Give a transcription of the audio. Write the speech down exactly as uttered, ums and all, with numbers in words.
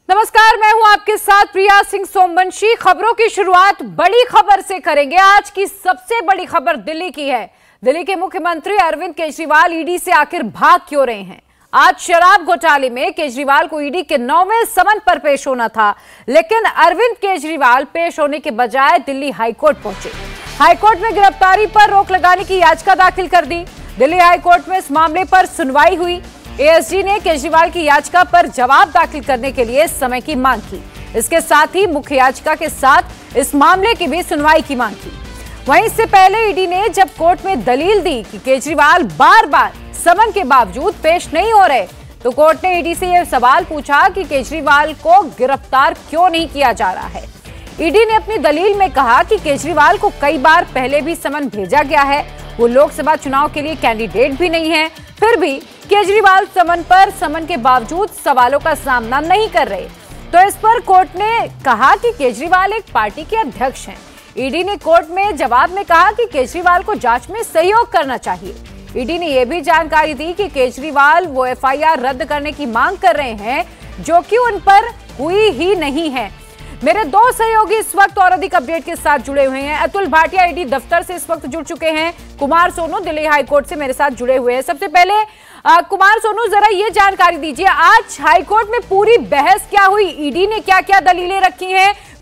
नमस्कार, मैं हूं आपके साथ प्रिया सिंह सोमवंशी। खबरों की शुरुआत बड़ी खबर से करेंगे। आज की सबसे बड़ी खबर दिल्ली की है। दिल्ली के मुख्यमंत्री अरविंद केजरीवाल ईडी से आखिर भाग क्यों रहे हैं? आज शराब घोटाले में केजरीवाल को ईडी के नौवें समन पर पेश होना था, लेकिन अरविंद केजरीवाल पेश होने के बजाय दिल्ली हाईकोर्ट पहुंचे। हाईकोर्ट में गिरफ्तारी पर रोक लगाने की याचिका दाखिल कर दी। दिल्ली हाईकोर्ट में इस मामले पर सुनवाई हुई। एएसजी ने केजरीवाल की याचिका पर जवाब दाखिल करने के लिए समय की मांग की। इसके साथ ही मुख्य याचिका के साथ इस मामले की भी सुनवाई की मांग की। वहीं इससे पहले ईडी ने जब कोर्ट में दलील दी कि केजरीवाल बार बार समन के बावजूद पेश नहीं हो रहे, तो कोर्ट ने ईडी से यह सवाल पूछा कि केजरीवाल को गिरफ्तार क्यों नहीं किया जा रहा है। ईडी ने अपनी दलील में कहा कि केजरीवाल को कई बार पहले भी समन भेजा गया है, वो लोकसभा चुनाव के लिए कैंडिडेट भी नहीं है, फिर भी केजरीवाल समन पर समन के बावजूद सवालों का सामना नहीं कर रहे। तो इस पर कोर्ट ने कहा कि केजरीवाल एक पार्टी के अध्यक्ष हैं। ईडी ने कोर्ट में जवाब में कहा कि केजरीवाल को जांच में सहयोग करना चाहिए। ईडी ने यह भी जानकारी दी कि केजरीवाल वो एफआईआर रद्द करने की मांग कर रहे हैं जो कि उन पर हुई ही नहीं है। मेरे दो सहयोगी इस वक्त और अधिक अपडेट के साथ जुड़े हुए हैं। अतुल भाटिया ईडी दफ्तर से इस वक्त जुड़ चुके हैं। कुमार सोनू दिल्ली हाईकोर्ट से मेरे साथ जुड़े हुए हैं। सबसे पहले आ, कुमार सोनू, जरा ये जानकारी दीजिए, आज हाईकोर्ट में पूरी बहस क्या हुई? ईडी ने क्या क्या दलीलें रखी हैं?